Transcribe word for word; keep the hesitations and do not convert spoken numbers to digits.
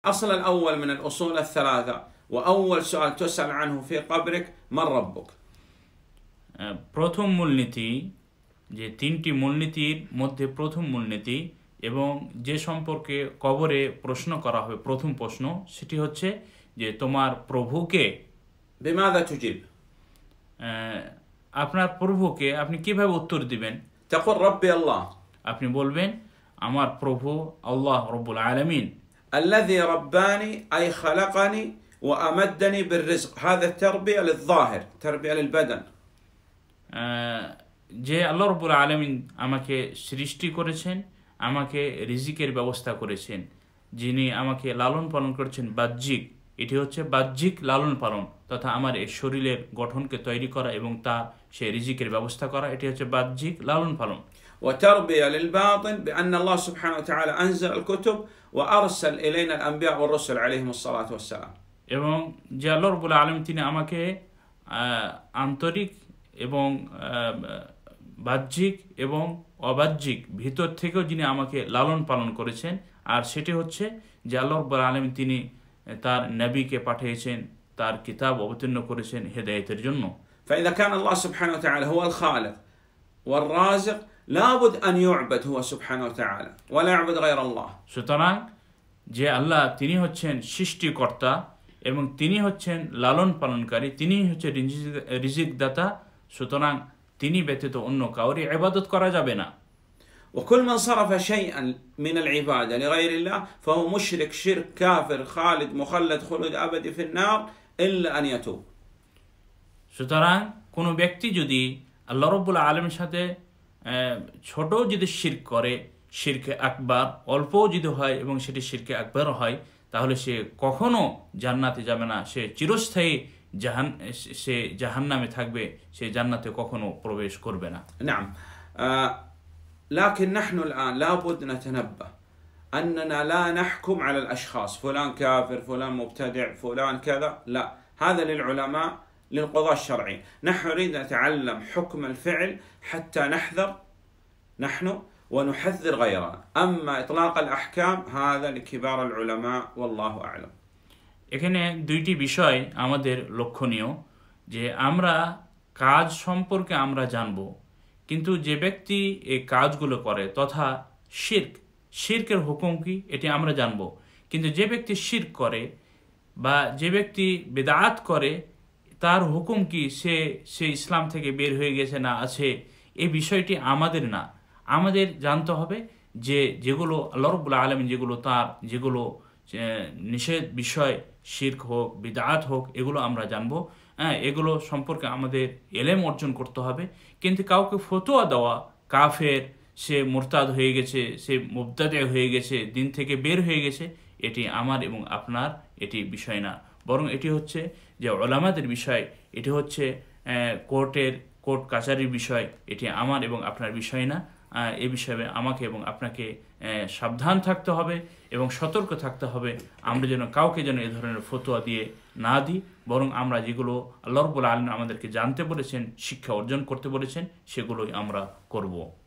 الأصل الأول من الأصول الثلاثة وأول سؤال تسأل عنه في قبرك من ربك؟ প্রথম মূলনীতি যে তিনটি মূলনীতির মধ্যে প্রথম মূলনীতি এবং যে সম্পর্কে কবরে প্রশ্ন করা হবে প্রথম প্রশ্ন সেটি হচ্ছে যে তোমার প্রভুকে بماذا تجيب؟ আপনার প্রভুকে আপনি কিভাবে উত্তর দিবেন? تقول ربي الله আপনি বলবেন আমার প্রভু আল্লাহ রব্বুল আলামিন الذي رباني أي خلقني وأمدني بالرزق هذا التربية للظاهر تربية للبدن যে আল্লাহ রব্বুল আলামিন আমাকে সৃষ্টি করেছেন আমাকে রিজিকের ব্যবস্থা করেছেন যিনি আমাকে লালন পালন করেছেন বাহ্যিক এটি হচ্ছে বাহ্যিক লালন পালন তথা আমার এই শরীরের গঠনকে তৈরি করা এবং তা সেই রিজিকের ব্যবস্থা করা এটি হচ্ছে বাহ্যিক লালন পালন وتربية للباطن بأن الله سبحانه وتعالى أنزل الكتب وأرسل إلينا الأنبياء والرسل عليهم الصلاة والسلام এবং যে আল্লাহ রাব্বুল আলামিন তিনি আমাকে আন্তরিক এবং বাহ্যিক এবং অবাহ্যিক ভিতর থেকেও যিনি আমাকে লালন পালন করেছেন আর সেটি হচ্ছে যে আল্লাহ রাব্বুল আলামিন তিনি তার নবীকে পাঠিয়েছেন তার কিতাব অবতীর্ণ করেছেন হেদায়েতের জন্য فإذا كان الله سبحانه وتعالى هو الخالق والرازق لابد أن يعبد هو سبحانه وتعالى ولا يعبد غير الله সুতরাং যে আল্লাহ তিনি হচ্ছেন সৃষ্টিকর্তা এবং তিনি হচ্ছেন লালন পালনকারী তিনি হচ্ছেন রিজিক দাতা সুতরাং তিনি ব্যতীত অন্য কাউরি ইবাদত করা যাবে না وكل من صرف شيئا من العبادة لغير الله فهو مشرك شرك كافر خالد مخلد خلود أبدي في النار إلا أن يتوب সুতরাং কোন ব্যক্তি যদি আল্লাহ রাব্বুল আলামিনের সাথে ছোট যদি শিরক করে শিরকে আকবার অল্প যদি হয় এবং সেটি শিরকে আকবার হয় তাহলে সে কখনো জান্নাতে যাবে না সে চিরস্থায়ী জাহান সে জাহান্নামে থাকবে সে জান্নাতে কখনো প্রবেশ করবে না نعم لكن نحن الآن لابد نتنبه أننا لا نحكم على الأشخاص فلان كافر فلان مبتدع فلان كذا لا هذا للعلماء للقضاء الشرعي نحن نريد نتعلم حكم الفعل حتى نحذر نحن ونحذر غيرنا أما إطلاق الأحكام هذا لكبار العلماء والله أعلم এখানে দুইটি বিষয় আমাদের লক্ষণীয় যে আমরা কাজ সম্পর্কে আমরা জানব কিন্তু যে ব্যক্তি এই কাজগুলো করে তথা শিরক শিরকের হুকুম কি এটি আমরা জানব কিন্তু যে ব্যক্তি শিরক করে বা যে ব্যক্তি বিদআত করে তার হুকুম কি সে সে ইসলাম থেকে বের হয়ে গেছে না আছে এই বিষয়টি আমাদের না আমাদের জানতে হবে যে যেগুলো আল্লাহ রাব্বুল আলামিন যেগুলো তার যেগুলো নিষেধ বিষয় শিরক হোক বিদআত হোক এগুলো আমরা জানবো হ্যাঁ এগুলো সম্পর্কে আমাদের ইলম অর্জন করতে হবে কিন্তু কাউকে ফতোয়া দেওয়া কাফের সে মুরতাদ হয়ে গেছে সে মুবতাদি হয়ে গেছে দিন থেকে বের হয়ে গেছে এটি আমার এবং আপনার এটি বিষয় না বরং এটি হচ্ছে যে উলামাদের বিষয় এটি হচ্ছে কোর্টের কোর্ট কাচারির বিষয় এটি আমার এবং আপনার বিষয় না এই বিষয়ে আমাকে এবং আপনাকে সাবধান থাকতে হবে এবং সতর্ক থাকতে হবে আমরা যেন কাউকে যেন এই ধরনের ফতোয়া দিয়ে না দিই বরং আমরা যেগুলো আল্লাহ রাব্বুল আলামিন আমাদেরকে জানতে বলেছেন শিক্ষা অর্জন করতে বলেছেন সেগুলোই আমরা করব